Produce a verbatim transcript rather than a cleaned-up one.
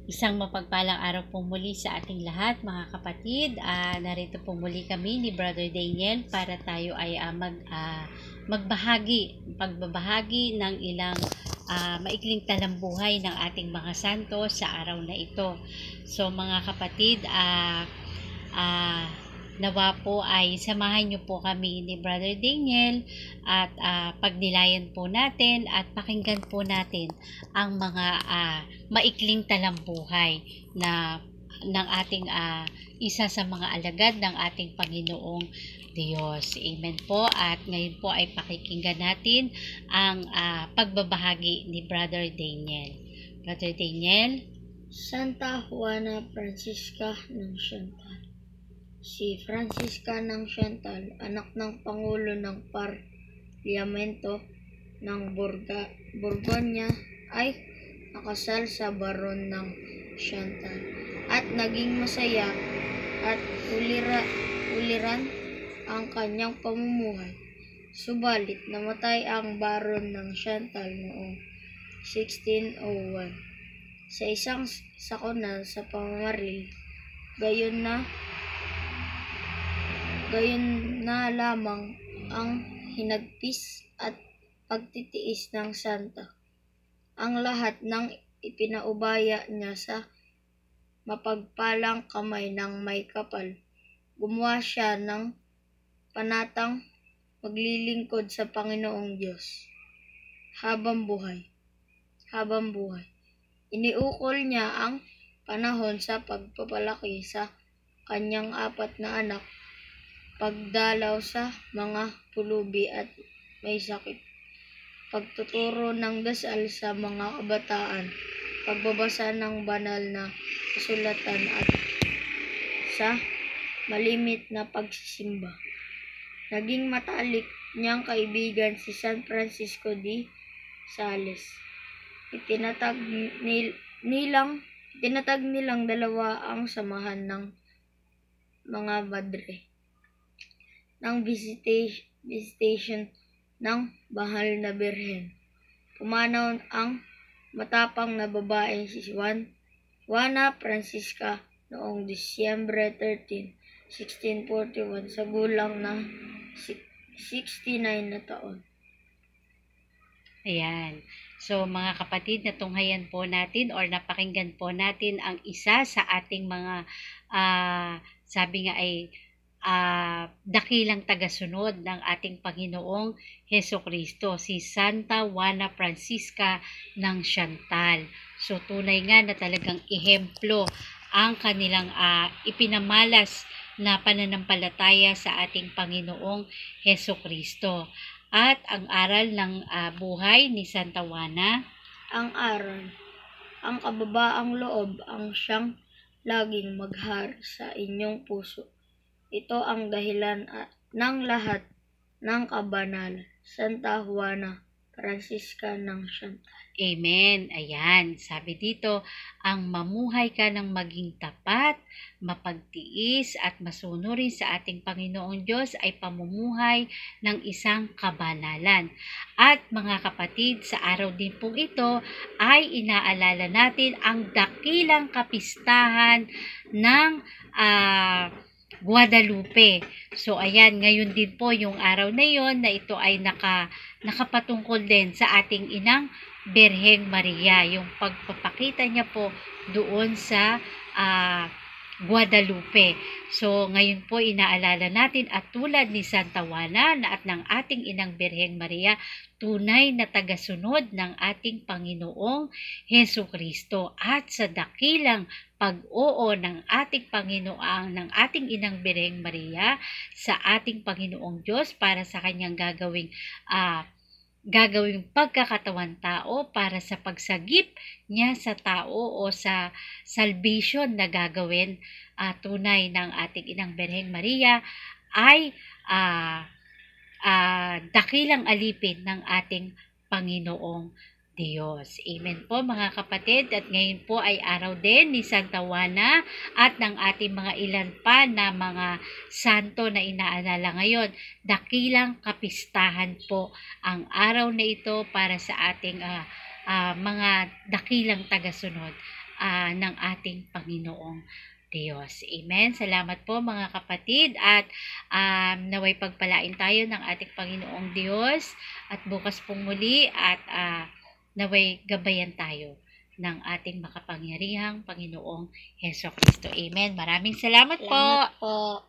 Isang mapagpalang araw po muli sa ating lahat, mga kapatid. Uh, narito po muli kami ni Brother Daniel para tayo ay uh, mag, uh, magbahagi, pagbabahagi ng ilang uh, maikling talambuhay ng ating mga santo sa araw na ito. So mga kapatid, uh, uh, nawa po ay samahan niyo po kami ni Brother Daniel at uh, pagnilayan po natin at pakinggan po natin ang mga uh, maikling talambuhay na ng ating uh, isa sa mga alagad ng ating Panginoong Diyos. Amen po. At ngayon po ay pakikinggan natin ang uh, pagbabahagi ni Brother Daniel. Brother Daniel. Santa Juana Francisca ng Chantal. Si Francisca ng Chantal, anak ng Pangulo ng Parlamento ng Burga, Borgonya, ay nakasal sa Baron ng Chantal at naging masaya at ulira, uliran ang kanyang pamumuhay. Subalit namatay ang Baron ng Chantal noong sixteen oh one sa isang sakuna sa pamamaril. Gayon na Gayon na lamang ang hinagpis at pagtitiis ng santa. Ang lahat ng ipinaubaya niya sa mapagpalang kamay ng may kapal. Gumawa siya ng panatang maglilingkod sa Panginoong Diyos habang buhay. Habang buhay. Iniukol niya ang panahon sa pagpapalaki sa kanyang apat na anak, pagdalaw sa mga pulubi at may sakit, pagtuturo ng dasal sa mga kabataan, pagbabasa ng banal na kasulatan at sa malimit na pagsisimba. Naging matalik niyang kaibigan si San Francisco de Sales. Itinatag nil, nilang itinatag nilang dalawa ang samahan ng mga madre ng visitation, visitation ng Bahal na Birhen. Pumanaw ang matapang na babaeng si Juan, Juana Francisca noong Disyembre thirteenth, sixteen forty-one sa gulang na sixty-nine na taon. Ayan. So mga kapatid, natunghayan po natin or napakinggan po natin ang isa sa ating mga uh, sabi nga ay Uh, dakilang tagasunod ng ating Panginoong Heso Kristo, si Santa Juana Francisca ng Chantal. So tunay nga na talagang ehemplo ang kanilang uh, ipinamalas na pananampalataya sa ating Panginoong Heso Kristo. At ang aral ng uh, buhay ni Santa Juana, ang aral, ang kababaang loob ang siyang laging maghari sa inyong puso. Ito ang dahilan ng lahat ng kabanalan. Santa Juana Francisca ng Chantal. Amen. Ayan. Sabi dito, ang mamuhay ka ng maging tapat, mapagtiis at masunurin sa ating Panginoong Diyos ay pamumuhay ng isang kabanalan. At mga kapatid, sa araw din po ito ay inaalala natin ang dakilang kapistahan ng uh, Guadalupe. So ayan, ngayon din po yung araw na yon na ito ay naka, nakapatungkol din sa ating inang Birheng Maria, yung pagpapakita niya po doon sa uh, Guadalupe. So ngayon po inaalala natin at tulad ni Santa Juana na at ng ating inang Birheng Maria, tunay na tagasunod ng ating Panginoong Heso Kristo at sa dakilang pag-oo ng ating Panginoon, ng ating inang Birheng Maria sa ating Panginoong Diyos para sa kanyang gagawing uh, gagawing pagkakatawan tao para sa pagsagip niya sa tao o sa salvation na gagawin uh, tunay ng ating inang Birheng Maria ay uh, uh, dakilang alipin ng ating Panginoong Diyos. Amen po mga kapatid, at ngayon po ay araw din ni Santa Juana at ng ating mga ilan pa na mga santo na inaalala ngayon. Dakilang kapistahan po ang araw na ito para sa ating uh, uh, mga dakilang tagasunod. uh, ng ating Panginoong Diyos. Amen. Salamat po mga kapatid at um, naway pagpalain tayo ng ating Panginoong Diyos at bukas pong muli at uh, naway gabayan tayo ng ating makapangyarihang Panginoong Hesus Kristo. Amen. Maraming salamat, Salamat po. po.